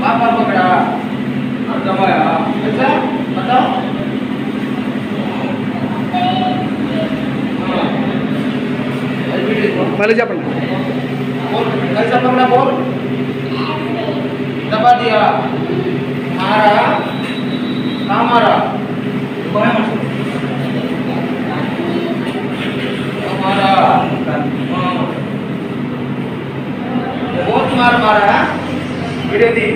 पापा पकड़ा और दबाया। अच्छा बताओ। पहले जा पड़ना बोल कैसा पकड़ा बोल। दबा दिया। मारा कहाँ मारा। मारा बहुत मार मारा वीडियो दी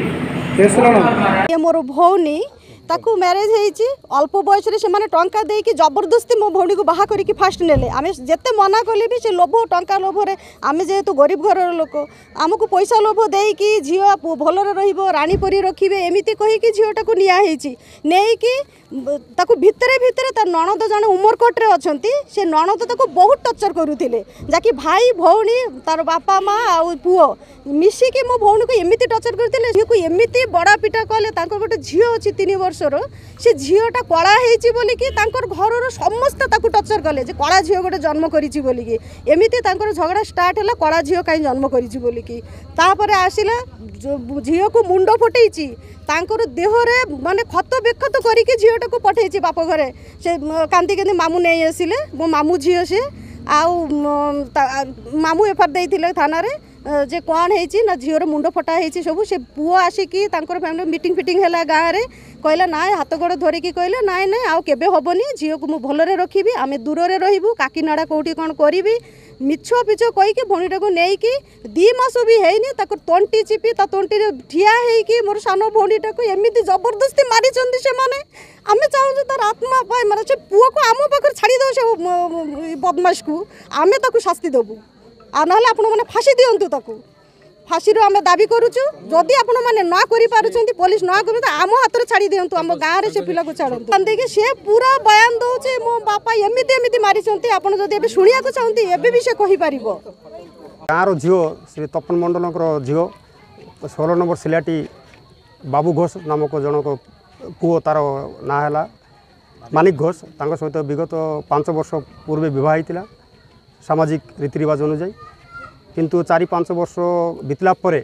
ये मोर भौनी ताकू मैरेज होईची अल्प बयस रे से माने टंका दे कि जबरदस्ती मो भौनी को बाहा करी फास्ट नेले आमे जेते मना कले भी से लोभ टंका लोभ रे आमे जेहेतु गरीब घर लोक आमको पैसा लोभ दे कि झियो भलरे रहिबो रानी परी रखिबे एमिति कहि कि झियोटा को निया हेची नेई कि ताकू भितरे भितरे तार नणद जने उमरकोट रे अछंती से नणद ताकू बहुत टर्चर करूथिले जाकि भाई भौनी तार बापा माँ आ पुओ मिसी कि मो भौनी को एमिति टर्चर करथिले झियो को एमिति बड़ा पिटा कले तांको गोटे झियो अछि 3 वर्षर से झियोटा कला हेची बोली कि तांकर घरर समस्त ताकू टर्चर कले जे कला झियो गोटे जन्म करिछि बोली कि एमिति तांकर झगड़ा स्टार्ट हला कला झियो काई जन्म करिछि बोली कि तापर आसिला झियो को मुंडो फटेइछि तांकर देहरे माने खत बेखत करिके झियोटा को पठेइछि बाप घरे से कांदी कांदी मामू नै आसिले मो मामू झियो से आउ मामू एफआर देइथिले थाना रे जे कौन है ना झीवर मुंड फटा है सब से पुओ आसिकी फैमिली मीटिंग फिटिंग है गाँव में कहला ना हाथ गोड़ धरिकी कहले नाई ना आउ केबे हबनी झील को मुझे भलरे रखी आम दूर में रही काकीनाड़ा कौटी कौन करी मिछ पिछ कहीकि भौणीटा को लेकिन 2 मास भी है तंटी चिपी तंटी ठिया है मोर सान भौणीटा को एमती जबरदस्ती मारी से माने आम चाहूँ तार आत्मा पाए मारे से पुओ को आम पाखे छाड़ी दो से बदमाश को आम ताकू शास्ति देबू आ ना आपण मैंने फाँसी दिंतु ताकू फाँसी आम दाबी करुचु जदि आपण मैंने ना करें पुलिस ना कर आम हाथ में छाड़ी दिंतु आम गाँव में से पिला को छाड़ू देखिए सी पूरा बयान दौचे मो बापा एमती एमती मारी आप शुणा चाहती एवं भी से कहीपर गाँव झील श्री तपन मंडल झील 16 नंबर सिलाटी बाबू घोष नामक जनक पुओ तार ना है मानिक घोष सहित विगत 5 वर्ष पूर्व बह होता सामाजिक रीतिरिवाज अनुजाई किंतु 4-5 वर्ष बीतला परे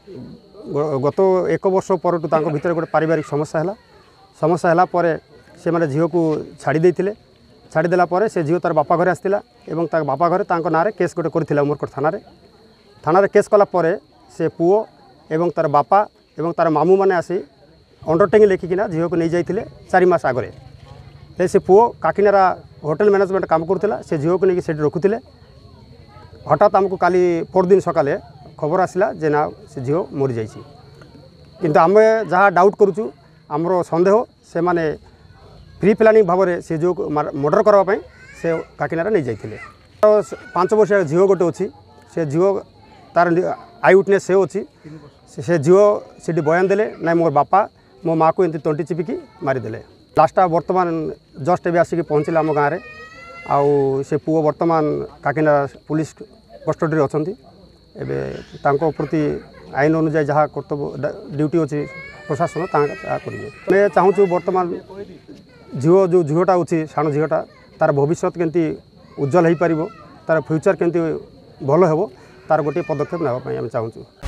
गत 1 वर्ष पर भीतर गोटे पारिवारिक समस्या है पर से माने झील को छाड़देला से झील तार बापा घरे आसला और तार बापा घरे ना केस गोटे कर उमरकोट थाना केस कला से पुओ एवं तार बापा एवं तार मामू मैंने आसी अंडरटेकिंग लिखिकिना झील को नहीं जाइए 4 मास आगे से पुओ काकीनारा होटेल मैनेजमेंट काम करुला से झील को लेकिन से रखुले हठात आमको काली परदिन सकाले खबर आसला जे ना से झील मरी जाइए किंतु आम जहाँ डाउट करुचु आमर सन्देह से माने प्री प्लानिंग भाव में से जो मर्डर करने से काकीनारा नहीं जाइए 5 वर्ष झील गोटे अच्छी से झील तार आई विटनेस से अच्छी से झील से बयान देले ना मोर बापा मो माँ को एमती तंटी चिपिकी मारिदेले लास्टा बर्तमान जस्ट एवं आसिक पहुँचले आम गाँव में आउ से पुओ बर्तमान काकीनारा पुलिस कस्टडी अच्छा एवं प्रति आईन अनुजाई जहाँ कर्तव्य ड्यूटी अच्छी प्रशासन करेंगे मैं चाहूँ बर्तमान झील जो झीलटा अच्छी साण झीलटा तार भविष्य केमती उज्जवल हो पार तार फ्यूचर केमती भल हो तार गोटे पदक्षेप नाप चाहूँ।